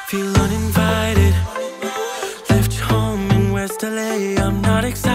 Feel uninvited. Left home in West LA. I'm not excited.